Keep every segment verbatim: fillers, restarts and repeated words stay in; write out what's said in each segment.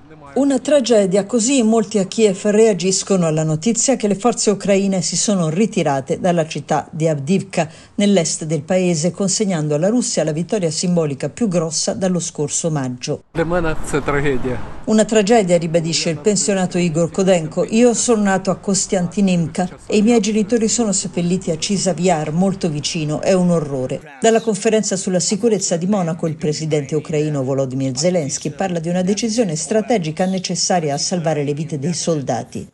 Una tragedia, così molti a Kiev reagiscono alla notizia che le forze ucraine si sono ritirate dalla città di Avdiivka, nell'est del paese, consegnando alla Russia la vittoria simbolica più grossa dallo scorso maggio. Una tragedia, ribadisce il pensionato Igor Kodenko. Io sono nato a Kostiantynivka e i miei genitori sono seppelliti a Cisav Yar, molto vicino. È un orrore. Dalla conferenza sulla sicurezza di Monaco, il presidente ucraino Volodymyr Zelensky parla di una decisione strategica necessaria a salvare le vite dei soldati.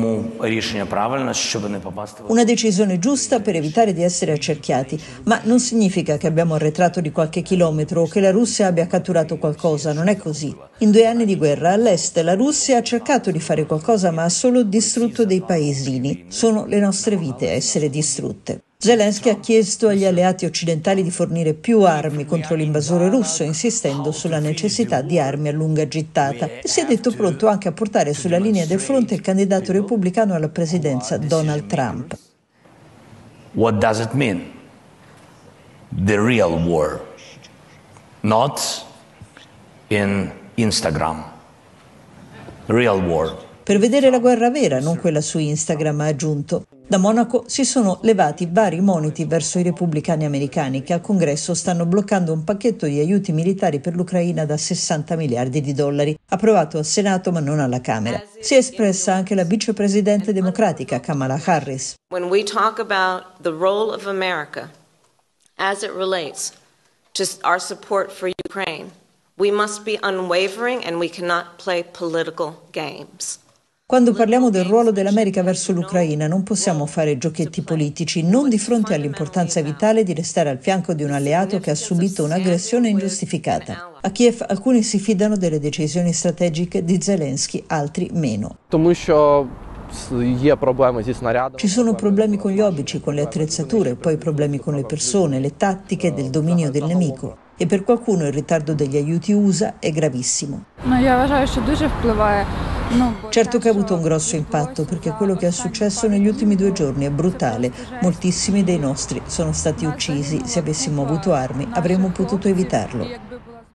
Una decisione giusta per evitare di essere accerchiati, ma non significa che abbiamo arretrato di qualche chilometro o che la Russia abbia catturato qualcosa, non è così. In due anni di guerra all'est la Russia ha cercato di fare qualcosa ma ha solo distrutto dei paesini. Sono le nostre vite a essere distrutte. Zelensky ha chiesto agli alleati occidentali di fornire più armi contro l'invasore russo, insistendo sulla necessità di armi a lunga gittata, e si è detto pronto anche a portare sulla linea del fronte il candidato repubblicano alla presidenza Donald Trump. What does it mean? The real war, not in Instagram. Real war. Per vedere la guerra vera, non quella su Instagram, ha aggiunto. Da Monaco si sono levati vari moniti verso i repubblicani americani che al Congresso stanno bloccando un pacchetto di aiuti militari per l'Ucraina da sessanta miliardi di dollari, approvato al Senato ma non alla Camera. Si è espressa anche la vicepresidente democratica Kamala Harris. When we talk about the role of America as it relates to our support for Ukraine, we must be unwavering and we cannot play political games. Quando parliamo del ruolo dell'America verso l'Ucraina non possiamo fare giochetti politici, non di fronte all'importanza vitale di restare al fianco di un alleato che ha subito un'aggressione ingiustificata. A Kiev alcuni si fidano delle decisioni strategiche di Zelensky, altri meno. Ci sono problemi con gli obici, con le attrezzature, poi problemi con le persone, le tattiche del dominio del nemico. E per qualcuno il ritardo degli aiuti U S A è gravissimo. Certo che ha avuto un grosso impatto, perché quello che è successo negli ultimi due giorni è brutale. Moltissimi dei nostri sono stati uccisi. Se avessimo avuto armi avremmo potuto evitarlo.